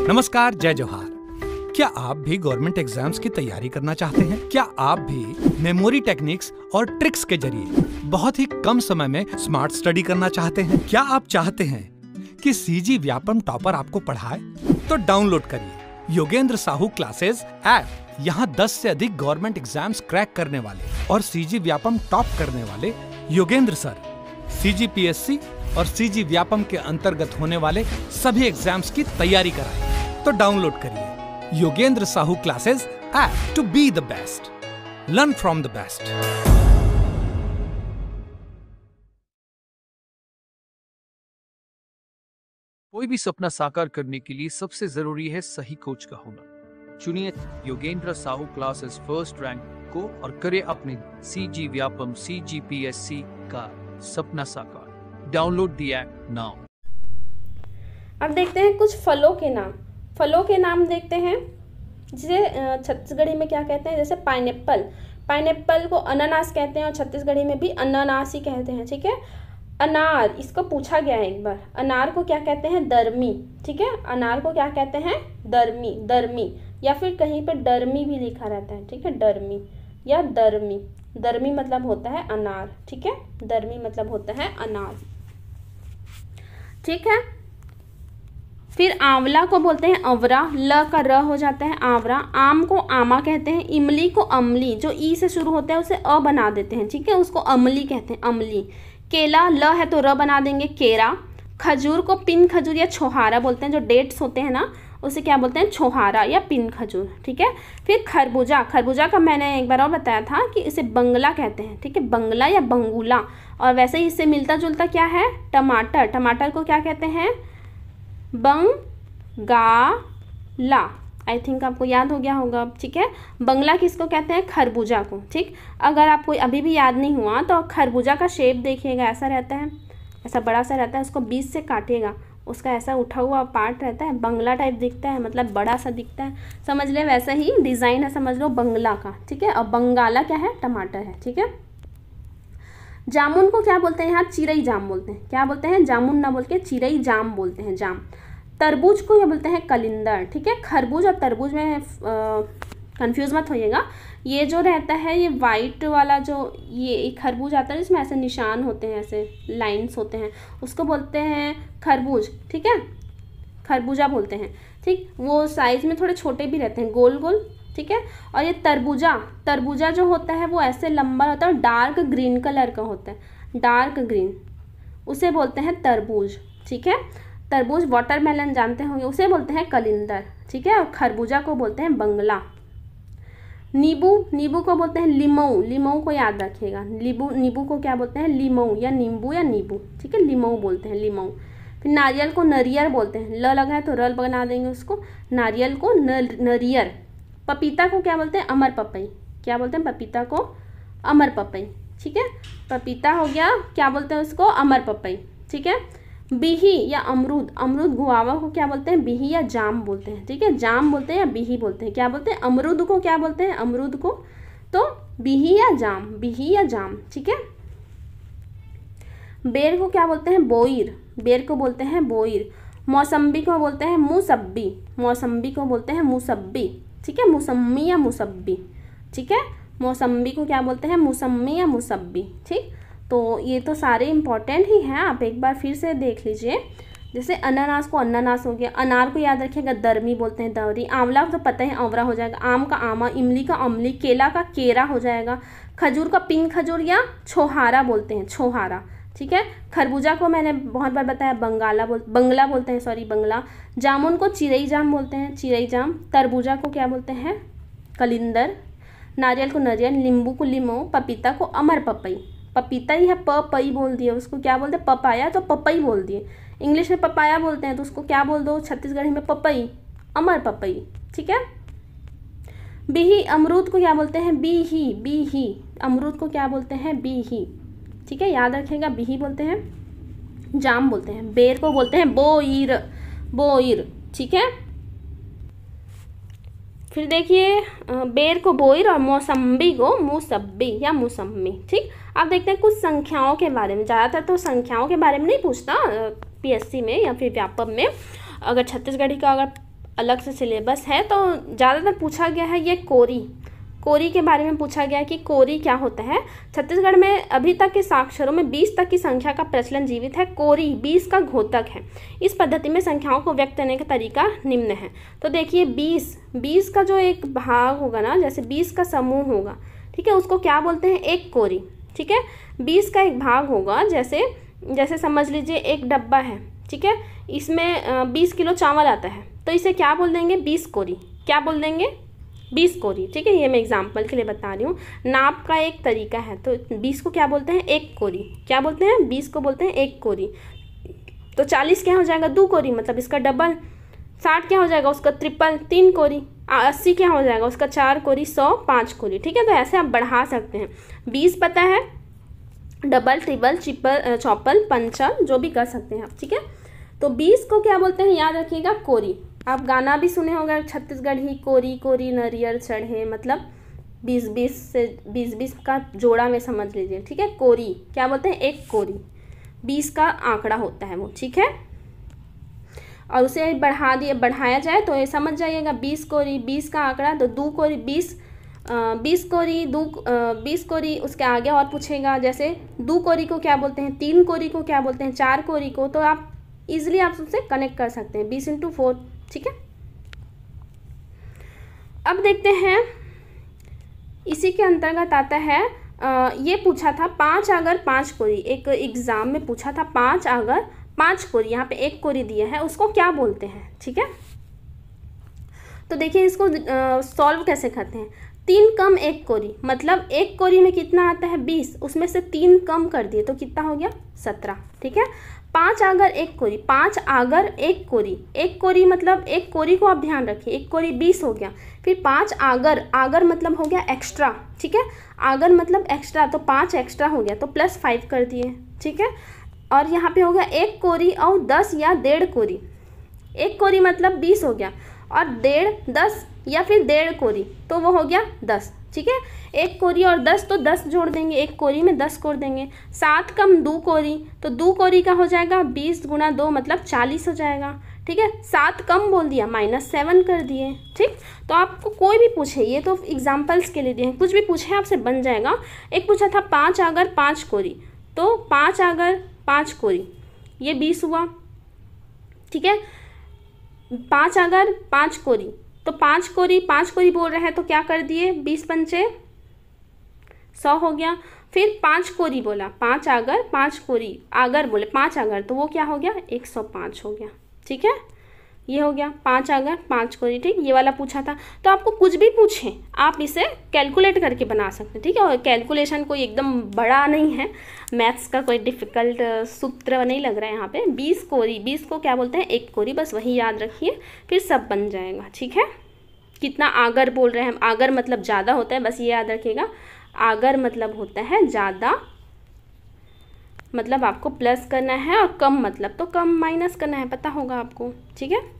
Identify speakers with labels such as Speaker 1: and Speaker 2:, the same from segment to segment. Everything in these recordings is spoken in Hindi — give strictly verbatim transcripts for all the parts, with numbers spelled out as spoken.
Speaker 1: नमस्कार, जय जोहार। क्या आप भी गवर्नमेंट एग्जाम्स की तैयारी करना चाहते हैं? क्या आप भी मेमोरी टेक्निक्स और ट्रिक्स के जरिए बहुत ही कम समय में स्मार्ट स्टडी करना चाहते हैं? क्या आप चाहते हैं कि सीजी व्यापम टॉपर आपको पढ़ाए? तो डाउनलोड करिए योगेंद्र साहू क्लासेस ऐप। यहाँ दस से अधिक गवर्नमेंट एग्जाम्स क्रैक करने वाले और सीजी व्यापम टॉप करने वाले योगेंद्र सर सीजीपीएससी और सीजी व्यापम के अंतर्गत होने वाले सभी एग्जाम्स की तैयारी कराएं। तो डाउनलोड करिए Yogendra Sahu classes app to be the best, learn from the best.
Speaker 2: कोई भी सपना साकार करने के लिए सबसे जरूरी है सही कोच का होना। चुनिए Yogendra Sahu classes first rank को और करे अपने सीजी व्यापम सीजीपीएससी का सपना साकार। Download the app now.
Speaker 3: अब देखते हैं कुछ फलों के नाम। फलों के नाम देखते हैं जिसे छत्तीसगढ़ी में क्या कहते हैं। जैसे पाइनएप्पल, पाइनएप्पल को अनानास कहते हैं और छत्तीसगढ़ी में भी अनानास ही कहते हैं। ठीक है। अनार, इसको पूछा गया है एक बार, अनार को क्या कहते हैं? दरमी। ठीक है, अनार को क्या कहते हैं? दरमी, दरमी, या फिर कहीं पर डरमी भी लिखा रहता है। ठीक है, डरमी या दरमी। दरमी मतलब होता है अनार। ठीक है, दरमी मतलब होता है अनार। ठीक है। फिर आंवला को बोलते हैं अवरा, ल का र हो जाता है आंवरा। आम को आमा कहते हैं। इमली को अमली, जो ई से शुरू होता है उसे अ बना देते हैं। ठीक है, उसको अमली कहते हैं, अमली। केला, ल है तो र बना देंगे, केरा। खजूर को पिन खजूर या छोहारा बोलते हैं। जो डेट्स होते हैं ना उसे क्या बोलते हैं? छोहारा या पिन खजूर। ठीक है। फिर खरबूजा, खरबूजा का मैंने एक बार और बताया था कि इसे बंगला कहते हैं। ठीक है, बंगला या बंगूला। और वैसे ही इससे मिलता जुलता क्या है? टमाटर, टमाटर को क्या कहते हैं? बंगाला। आई थिंक आपको याद हो गया होगा। ठीक है, बंगला किसको कहते हैं? खरबूजा को। ठीक, अगर आपको अभी भी याद नहीं हुआ तो खरबूजा का शेप देखिएगा, ऐसा रहता है, ऐसा बड़ा सा रहता है। उसको बीच से काटिएगा, उसका ऐसा उठा हुआ पार्ट रहता है, बंगला टाइप दिखता है, मतलब बड़ा सा दिखता है, समझ ले। वैसा ही डिज़ाइन है, समझ लो, बंगला का। ठीक है, और बंगाला क्या है? टमाटर है। ठीक है। जामुन को क्या बोलते हैं? यहाँ चिरई जाम बोलते हैं। क्या बोलते हैं? जामुन ना बोल के चिरई जाम बोलते हैं, जाम। तरबूज को क्या बोलते हैं? कलिंदर। ठीक है, खरबूज और तरबूज में कंफ्यूज मत होइएगा। ये जो रहता है, ये वाइट वाला जो ये खरबूज आता है जिसमें ऐसे निशान होते हैं, ऐसे लाइंस होते हैं, उसको बोलते हैं खरबूज। ठीक है, खरबूजा बोलते हैं। ठीक, वो साइज में थोड़े छोटे भी रहते हैं, गोल गोल। ठीक है। और ये तरबूजा, तरबूजा जो होता है वो ऐसे लंबा होता है और डार्क ग्रीन कलर का होता है, डार्क ग्रीन, उसे बोलते हैं तरबूज। ठीक है, तरबूज। वाटरमेलन जानते होंगे, उसे बोलते हैं कलिंदर। ठीक है, और खरबूजा को बोलते हैं बंगला। नींबू, नींबू को बोलते हैं लीमऊ, लीमऊ को याद रखिएगा। नींबू, नींबू को क्या बोलते हैं? लीमऊ या नींबू या नींबू। ठीक है, लीमऊ बोलते हैं, लीमऊ। फिर नारियल को नरियर बोलते हैं। ल लगा है तो रल बना देंगे उसको, नारियल को नरियर। पपीता को क्या बोलते हैं? अमर पपई। क्या बोलते हैं? पपीता को अमर पपई। ठीक है, पपीता हो गया, क्या बोलते हैं उसको? अमर पपई। ठीक है। बिही या अमरूद, अमरूद गुआवा को क्या बोलते हैं? बिही या जाम बोलते हैं। ठीक है, जाम बोलते हैं या बिही बोलते हैं। क्या बोलते हैं? अमरूद को क्या बोलते हैं? अमरूद को तो बिही या जाम, बिही या जाम। ठीक है। बेर को क्या बोलते हैं? बोईर, बेर को बोलते हैं बोईर। मौसम्बी को बोलते हैं मुसब्बी, मौसम्बी को बोलते हैं मुसब्बी। ठीक है, मुसम्मी या मुसब्बी। ठीक है, मौसम्बी को क्या बोलते हैं? मुसम्मी या मुसब्बी। ठीक, तो ये तो सारे इम्पॉर्टेंट ही हैं, आप एक बार फिर से देख लीजिए। जैसे अनानास को अनानास हो गया, अनार को याद रखिएगा दरमी बोलते हैं, दवरी। आंवला तो पता है आंवरा हो जाएगा, आम का आमा, इमली का अमली, केला का केरा हो जाएगा। खजूर का पिन खजूर या छोहारा बोलते हैं, छोहारा। ठीक है, खरबूजा को मैंने बहुत बार बताया बंगाला बोल बंगला बोलते हैं, सॉरी बंगला। जामुन को चिरई जाम बोलते हैं, चिरई जाम। तरबूजा को क्या बोलते हैं? कलिंदर। नारियल को नारियल, नींबू को लीमऊ, पपीता को अमर पपई। पपीता ही है, प पई बोल दिए उसको, क्या बोलते हैं? पपाया, तो पपई बोल दिए। इंग्लिश में पपाया बोलते हैं तो उसको क्या बोल दो छत्तीसगढ़ी में? पपई, अमर पपई। ठीक है। बिही, अमरूद को क्या बोलते हैं? बीही, बीही। अमरूद को क्या बोलते हैं? बीही। ठीक है, याद रखिएगा, बिही बोलते हैं, जाम बोलते हैं। बेर को बोलते हैं बोईर, बोईर। ठीक है। फिर देखिए, बेर को बोईर और मौसम्बी को मुसब्बी या मुसम्मी। ठीक, अब देखते हैं कुछ संख्याओं के बारे में। ज़्यादातर तो संख्याओं के बारे में नहीं पूछता पीएससी में या फिर व्यापम में। अगर छत्तीसगढ़ी का अगर अलग से सिलेबस है। तो ज़्यादातर पूछा गया है ये कोरी, कोरी के बारे में पूछा गया कि कोरी क्या होता है। छत्तीसगढ़ में अभी तक के साक्षरों में बीस तक की संख्या का प्रचलन जीवित है। कोरी बीस का घोतक है। इस पद्धति में संख्याओं को व्यक्त करने का तरीका निम्न है। तो देखिए बीस, बीस का जो एक भाग होगा ना, जैसे बीस का समूह होगा, ठीक है, उसको क्या बोलते हैं, एक कोरी। ठीक है, बीस का एक भाग होगा, जैसे जैसे समझ लीजिए एक डब्बा है, ठीक है, इसमें बीस किलो चावल आता है, तो इसे क्या बोल देंगे, बीस कोरी। क्या बोल देंगे, बीस कोरी। ठीक है, ये मैं एग्जाम्पल के लिए बता रही हूँ। नाप का एक तरीका है, तो बीस को क्या बोलते हैं, एक कोरी। क्या बोलते हैं, बीस को बोलते हैं एक कोरी। तो चालीस क्या हो जाएगा, दो कोरी, मतलब इसका डबल। साठ क्या हो जाएगा, उसका ट्रिपल, तीन कोरी। अस्सी क्या हो जाएगा, उसका चार कोरी। सौ, पाँच कोरी। ठीक है, तो ऐसे आप बढ़ा सकते हैं। बीस पता है, डबल, ट्रिपल, ट्रिपल, चौपल, पंचल, जो भी कर सकते हैं आप। ठीक है, तो बीस को क्या बोलते हैं, याद रखिएगा, कोरी। आप गाना भी सुने होंगे, छत्तीसगढ़ी कोरी कोरी नरियर चढ़े, मतलब बीस बीस से बीस बीस का जोड़ा में समझ लीजिए। ठीक है, कोरी क्या बोलते हैं, एक कोरी। बीस का आंकड़ा होता है वो। ठीक है, और उसे बढ़ा दिए बढ़ाया जाए तो ये समझ जाइएगा, बीस कोरी, बीस का आंकड़ा, तो दो कोरी, बीस बीस कोरी, दो बीस कोरी। उसके आगे और पूछेगा, जैसे दो कोरी को क्या बोलते हैं, तीन कोरी को क्या बोलते हैं, चार कोरी को। तो आप इजीली आप उससे कनेक्ट कर सकते हैं, बीस इंटू फोर। ठीक है, अब देखते हैं, इसी के अंतर्गत आता है, आ, ये पूछा था पाँच आगर पाँच कोरी, एक एग्जाम में पूछा था, पाँच आगर पाँच कोरी, यहाँ पे एक कोरी दिया है, उसको क्या बोलते हैं। ठीक है, तो देखिए इसको सॉल्व कैसे करते हैं। तीन कम एक कोरी, मतलब एक कोरी में कितना आता है, बीस, उसमें से तीन कम कर दिए तो कितना हो गया, सत्रह। ठीक है, पाँच आगर एक कोरी, पाँच आगर एक कोरी, एक कोरी मतलब एक कोरी को आप ध्यान रखिए, एक कोरी बीस हो गया। फिर पाँच आगर, आगर मतलब हो गया एक्स्ट्रा। ठीक है, आगर मतलब एक्स्ट्रा, तो पाँच एक्स्ट्रा हो गया, तो प्लस फाइव कर दिए। ठीक है, और यहाँ पे हो गया एक कोरी और दस या डेढ़ कोरी। एक कोरी मतलब बीस हो गया, और डेढ़ दस या फिर डेढ़ कोरी, तो वो हो गया दस। ठीक है, एक कोरी और दस, तो दस जोड़ देंगे, एक कोरी में दस जोड़ देंगे। सात कम दो कोरी, तो दो कोरी का हो जाएगा बीस गुना दो, मतलब चालीस हो जाएगा। ठीक है, सात कम बोल दिया, माइनस सेवन कर दिए। ठीक, तो आपको कोई भी पूछे, ये तो एग्जाम्पल्स के लिए दिए हैं, कुछ भी पूछे आपसे बन जाएगा। एक पूछा था पाँच आगर पाँच कोरी, तो पाँच आगर पाँच कोरी, ये बीस हुआ। ठीक है, पाँच आगर पाँच कोरी, तो पाँच कोरी, पाँच कोरी बोल रहे हैं तो क्या कर दिए, बीस पंचे सौ हो गया। फिर पाँच कोरी बोला, पाँच आगर पाँच कोरी, आगर बोले पाँच आगर, तो वो क्या हो गया, एक सौ पाँच हो गया। ठीक है, ये हो गया पाँच आगर पाँच कोरी। ठीक, ये वाला पूछा था। तो आपको कुछ भी पूछें आप इसे कैलकुलेट करके बना सकते हैं। ठीक है, और कैलकुलेशन कोई एकदम बड़ा नहीं है, मैथ्स का कोई डिफ़िकल्ट सूत्र नहीं लग रहा है यहाँ पे। बीस कोरी, बीस को क्या बोलते हैं, एक कोरी, बस वही याद रखिए, फिर सब बन जाएगा। ठीक है, कितना आगर बोल रहे हैं हम, आगर मतलब ज़्यादा होता है, बस ये याद रखिएगा, आगर मतलब होता है ज़्यादा, मतलब आपको प्लस करना है, और कम मतलब तो कम माइनस करना है, पता होगा आपको। ठीक है,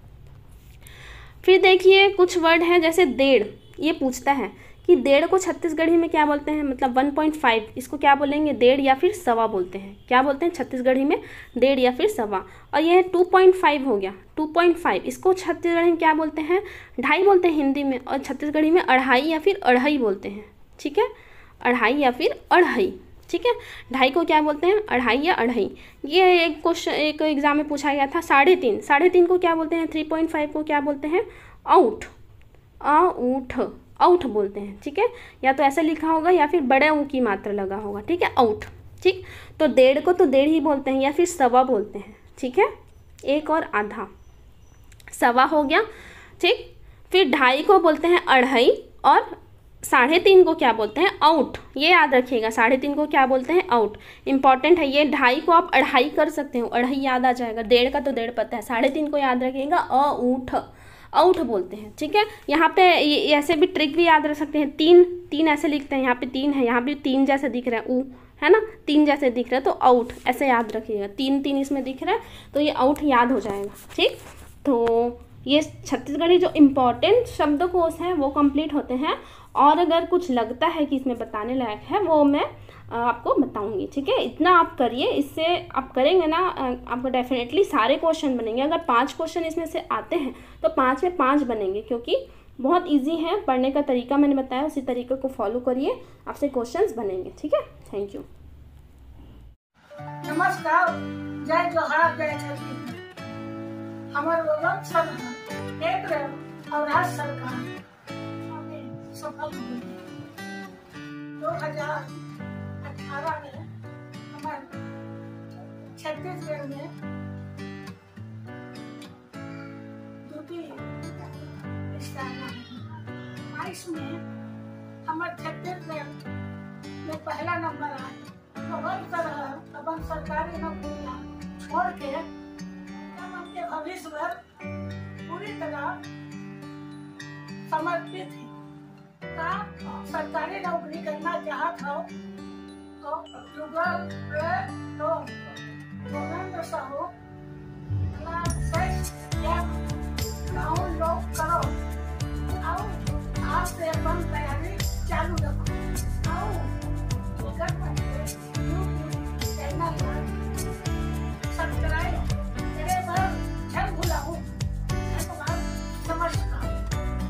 Speaker 3: फिर देखिए कुछ वर्ड है, जैसे डेढ़, ये पूछता है कि डेढ़ को छत्तीसगढ़ी में क्या बोलते हैं, मतलब वन पॉइंट फाइव, इसको क्या बोलेंगे, डेढ़ या फिर सवा बोलते हैं। क्या बोलते हैं छत्तीसगढ़ी में, डेढ़ या फिर सवा। और यह टू पॉइंट फाइव हो गया, टू पॉइंट फाइव, इसको छत्तीसगढ़ी में क्या बोलते हैं, ढाई बोलते हैं हिंदी में, और छत्तीसगढ़ी में अढ़ाई या फिर अढ़ाई बोलते हैं। ठीक है, अढ़ाई या फिर अढ़ाई। ठीक है, ढाई को क्या बोलते हैं, अढ़ाई या अढ़ाई। ये एक क्वेश्चन एक एग्जाम में पूछा गया था। साढ़े तीन, साढ़े तीन को क्या बोलते हैं, थ्री पॉइंट फाइव को क्या बोलते हैं, आउट, आउट, आउट बोलते हैं। ठीक है, या तो ऐसा लिखा होगा या फिर बड़े ऊ की मात्रा लगा होगा। ठीक है, आउट। ठीक, तो डेढ़ को तो डेढ़ ही बोलते हैं या फिर सवा बोलते हैं। ठीक है, एक और आधा, सवा हो गया। ठीक, फिर ढाई को बोलते हैं अढ़ाई, और साढ़े तीन को क्या बोलते हैं, आउट। ये याद रखिएगा, साढ़े तीन को क्या बोलते हैं, आउट। इंपॉर्टेंट है ये। ढाई को आप अढ़ाई कर सकते हो, अढ़ाई याद आ जाएगा। डेढ़ का तो डेढ़ पता है, साढ़े तीन को याद रखिएगा, आउट, आउट बोलते हैं। ठीक है, यहाँ पे ऐसे भी ट्रिक भी याद रख सकते हैं। तीन, तीन ऐसे लिखते हैं, यहाँ पे तीन है, यहाँ भी तीन जैसे दिख रहा है, ऊ है ना, तीन जैसे दिख रहा है, तो आउट ऐसे याद रखिएगा। तीन तीन इसमें दिख रहा है, तो ये आउट याद हो जाएगा। ठीक, तो ये छत्तीसगढ़ी जो इम्पोर्टेंट शब्दकोश हैं वो कंप्लीट होते हैं। और अगर कुछ लगता है कि इसमें बताने लायक है, वो मैं आपको बताऊंगी, ठीक है। इतना आप करिए, इससे आप करेंगे ना आपको डेफिनेटली सारे क्वेश्चन बनेंगे। अगर पांच क्वेश्चन इसमें से आते हैं तो पांच में पांच बनेंगे, क्योंकि बहुत इजी है। पढ़ने का तरीका मैंने बताया, उसी तरीके को फॉलो करिए, आपसे क्वेश्चंस बनेंगे, ठीक है। Thank you.
Speaker 4: नमस्कार, जय जोहार, जय छत्तीसगढ़। हमारे लोगन सब केंद्र और राज्य सरकार हमें सफल हुई। दो हजार अठारह में हमारे छत्तीसगढ़ में द्वितीय स्थान बाईस में हमारे छत्तीसगढ़ में पहला नंबर आया। तो हर तरह अपन सरकारी नौकरियां छोड़ के हम अपने भविष्य पर पूरी तरह समर्पित है। सरकारी नौकरी करना चाहता हो तो गूगल पे तो गोविंद साहू